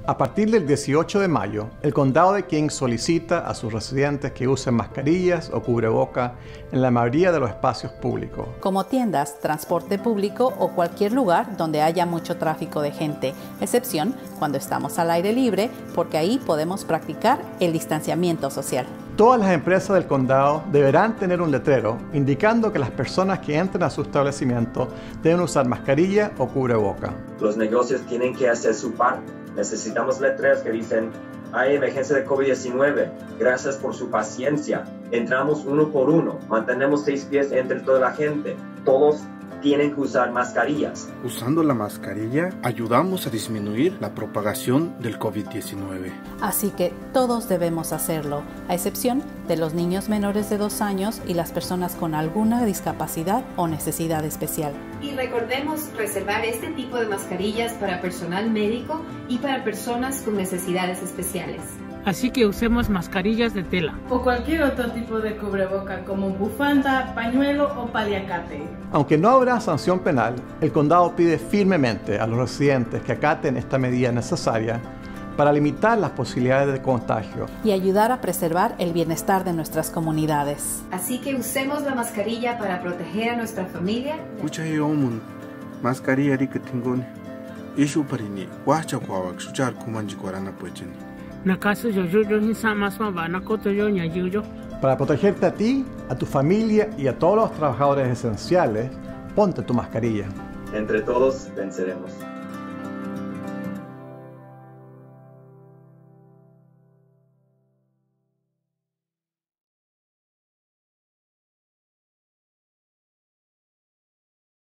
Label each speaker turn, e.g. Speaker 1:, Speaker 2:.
Speaker 1: A partir del 18 de mayo, el Condado de King solicita a sus residentes que usen mascarillas o cubrebocas en la mayoría de los espacios públicos,
Speaker 2: como tiendas, transporte público o cualquier lugar donde haya mucho tráfico de gente, excepción cuando estamos al aire libre, porque ahí podemos practicar el distanciamiento social.
Speaker 1: Todas las empresas del condado deberán tener un letrero indicando que las personas que entren a su establecimiento deben usar mascarilla o cubreboca.
Speaker 3: Los negocios tienen que hacer su parte. Necesitamos letreros que dicen: hay emergencia de COVID-19, gracias por su paciencia. Entramos uno por uno, mantenemos 6 pies entre toda la gente. Todos tienen que usar mascarillas.
Speaker 4: Usando la mascarilla, ayudamos a disminuir la propagación del COVID-19.
Speaker 2: Así que todos debemos hacerlo, a excepción de los niños menores de 2 años y las personas con alguna discapacidad o necesidad especial.
Speaker 5: Y recordemos reservar este tipo de mascarillas para personal médico y para personas con necesidades especiales.
Speaker 6: Así que usemos mascarillas de tela.
Speaker 7: O cualquier otro tipo de cubreboca como bufanda, pañuelo o paliacate.
Speaker 1: Aunque no habrá sanción penal, el condado pide firmemente a los residentes que acaten esta medida necesaria para limitar las posibilidades de contagio
Speaker 2: y ayudar a preservar el bienestar de nuestras comunidades.
Speaker 5: Así que usemos la mascarilla para proteger a nuestra familia.
Speaker 4: Mascarilla ricatingone. Ishu parini, wacha kwawak suchar kumanji kwarana puecheni.
Speaker 1: Para protegerte a ti, a tu familia y a todos los trabajadores esenciales, ponte tu mascarilla.
Speaker 3: Entre todos venceremos.